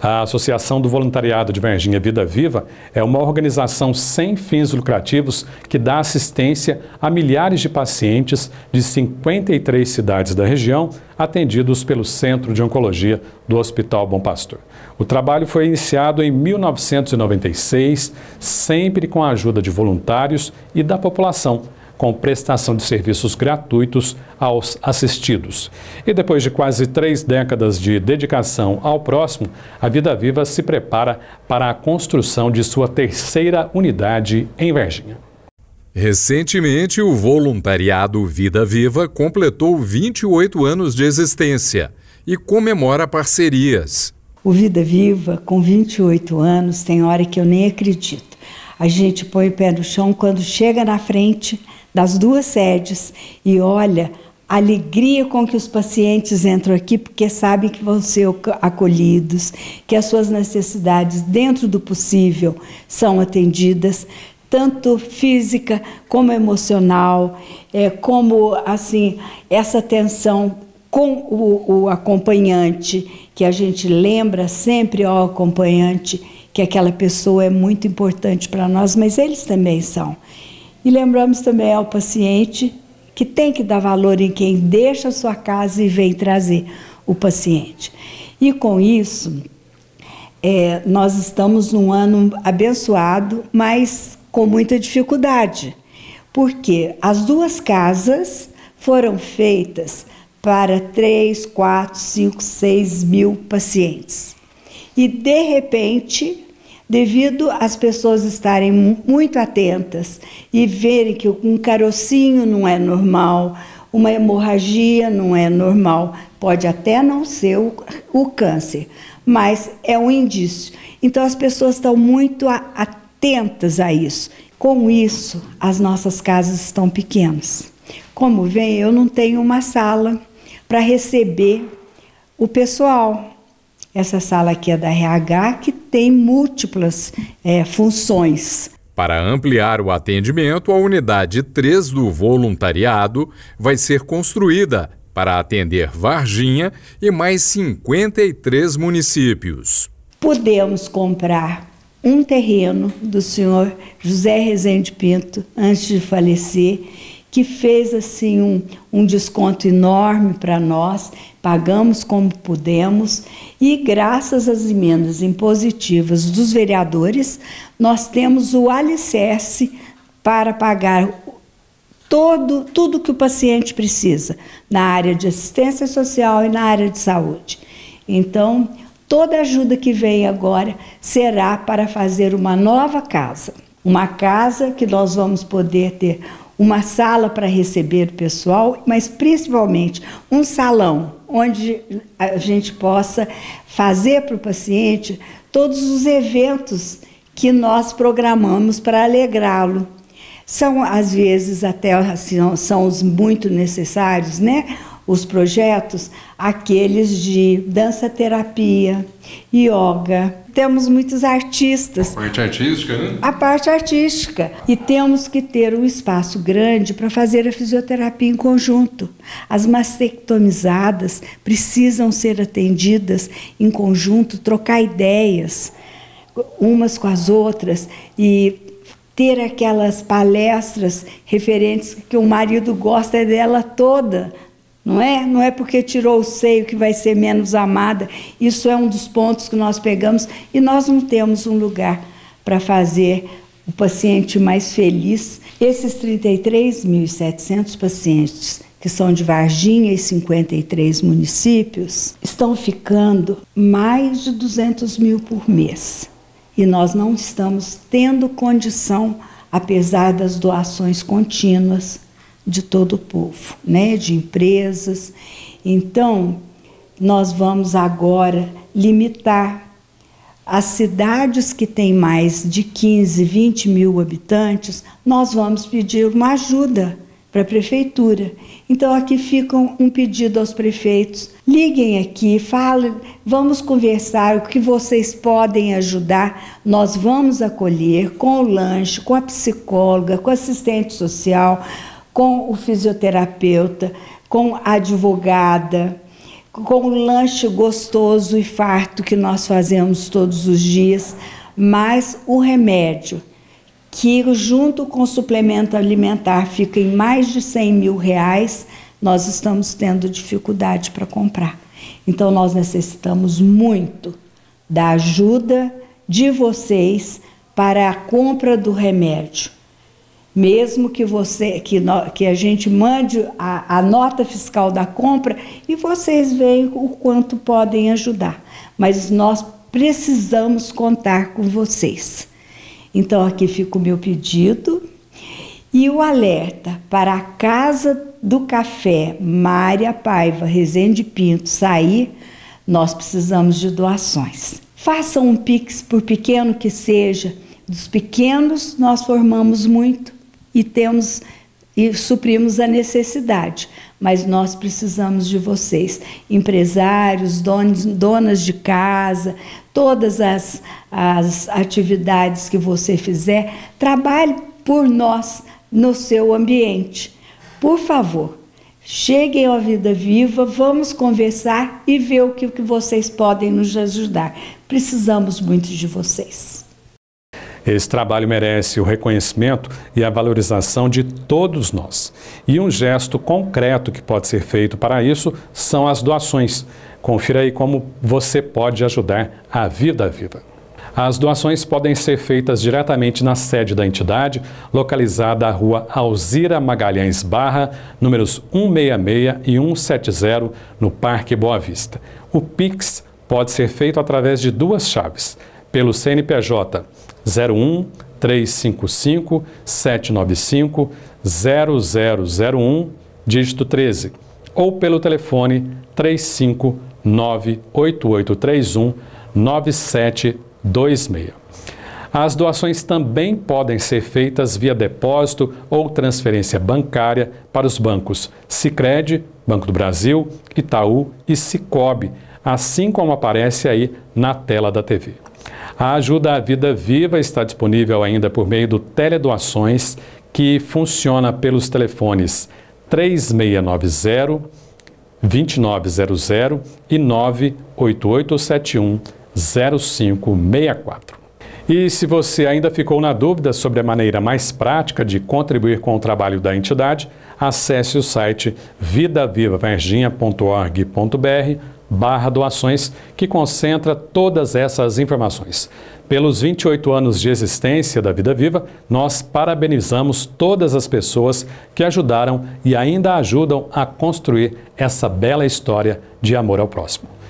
A Associação do Voluntariado de Varginha Vida Viva é uma organização sem fins lucrativos que dá assistência a milhares de pacientes de 53 cidades da região, atendidos pelo Centro de Oncologia do Hospital Bom Pastor. O trabalho foi iniciado em 1996, sempre com a ajuda de voluntários e da população, com prestação de serviços gratuitos aos assistidos. E depois de quase 3 décadas de dedicação ao próximo, a Vida Viva se prepara para a construção de sua 3ª unidade em Varginha. Recentemente, o voluntariado Vida Viva completou 28 anos de existência e comemora parcerias. O Vida Viva, com 28 anos, tem hora que eu nem acredito. A gente põe o pé no chão quando chega na frente das 2 sedes e olha a alegria com que os pacientes entram aqui, porque sabem que vão ser acolhidos, que as suas necessidades, dentro do possível, são atendidas, tanto física como emocional, como assim, essa atenção com o acompanhante, que a gente lembra sempre ao acompanhante que aquela pessoa é muito importante para nós, mas eles também são. E lembramos também ao paciente que tem que dar valor em quem deixa a sua casa e vem trazer o paciente. E com isso, nós estamos num ano abençoado, mas com muita dificuldade, porque as 2 casas foram feitas para 3, 4, 5, 6 mil pacientes. E, de repente, devido às pessoas estarem muito atentas e verem que um carocinho não é normal, uma hemorragia não é normal, pode até não ser o câncer, mas é um indício. Então, as pessoas estão muito atentas a isso. Com isso, as nossas casas estão pequenas. Como vem, eu não tenho uma sala para receber o pessoal. Essa sala aqui é da RH, que tem múltiplas funções. Para ampliar o atendimento, a unidade 3 do voluntariado vai ser construída para atender Varginha e mais 53 municípios. Podemos comprar um terreno do senhor José Rezende Pinto, antes de falecer, que fez assim um desconto enorme para nós, pagamos como pudemos e graças às emendas impositivas dos vereadores, nós temos o alicerce para pagar tudo que o paciente precisa na área de assistência social e na área de saúde. Então, toda ajuda que vem agora será para fazer uma nova casa. Uma casa que nós vamos poder ter uma sala para receber o pessoal, mas principalmente um salão onde a gente possa fazer para o paciente todos os eventos que nós programamos para alegrá-lo. São, às vezes, até assim, são os muito necessários, né? Os projetos, aqueles de dança-terapia, yoga. Temos muitos artistas. A parte artística, né? A parte artística. E temos que ter um espaço grande para fazer a fisioterapia em conjunto. As mastectomizadas precisam ser atendidas em conjunto, trocar ideias umas com as outras e ter aquelas palestras referentes que o marido gosta dela toda. Não é? Não é porque tirou o seio que vai ser menos amada. Isso é um dos pontos que nós pegamos e nós não temos um lugar para fazer o paciente mais feliz. Esses 33.700 pacientes que são de Varginha e 53 municípios estão ficando mais de 200 mil por mês. E nós não estamos tendo condição, apesar das doações contínuas, de todo o povo, né? De empresas. Então, nós vamos agora limitar as cidades que têm mais de 15, 20 mil habitantes, nós vamos pedir uma ajuda para a prefeitura. Então, aqui fica um pedido aos prefeitos, liguem aqui, falem, vamos conversar, o que vocês podem ajudar, nós vamos acolher com o lanche, com a psicóloga, com o assistente social, com o fisioterapeuta, com a advogada, com o lanche gostoso e farto que nós fazemos todos os dias, mas o remédio, que junto com o suplemento alimentar fica em mais de R$100 mil, nós estamos tendo dificuldade para comprar. Então nós necessitamos muito da ajuda de vocês para a compra do remédio. Mesmo que a gente mande a nota fiscal da compra e vocês vejam o quanto podem ajudar. Mas nós precisamos contar com vocês. Então aqui fica o meu pedido e o alerta para a Casa do Café Mária Paiva Rezende Pinto sair, nós precisamos de doações. Façam um Pix, por pequeno que seja. Dos pequenos nós formamos muito e suprimos a necessidade, mas nós precisamos de vocês, empresários, donas de casa, todas as atividades que você fizer, trabalhe por nós no seu ambiente. Por favor, cheguem à Vida Viva, vamos conversar e ver o que vocês podem nos ajudar. Precisamos muito de vocês. Esse trabalho merece o reconhecimento e a valorização de todos nós. E um gesto concreto que pode ser feito para isso são as doações. Confira aí como você pode ajudar a Vida Viva. As doações podem ser feitas diretamente na sede da entidade, localizada à rua Alzira Magalhães Barra, números 166 e 170, no Parque Boa Vista. O Pix pode ser feito através de duas chaves, pelo CNPJ 01 355 795 0001, dígito 13, ou pelo telefone 359 8831 9726. As doações também podem ser feitas via depósito ou transferência bancária para os bancos Sicredi, Banco do Brasil, Itaú e Sicobi, assim como aparece aí na tela da TV. A ajuda à Vida Viva está disponível ainda por meio do Teledoações, que funciona pelos telefones 3690-2900 e 98871-0564. E se você ainda ficou na dúvida sobre a maneira mais prática de contribuir com o trabalho da entidade, acesse o site vidavivavarginha.org.br/doações, que concentra todas essas informações. Pelos 28 anos de existência da Vida Viva, nós parabenizamos todas as pessoas que ajudaram e ainda ajudam a construir essa bela história de amor ao próximo.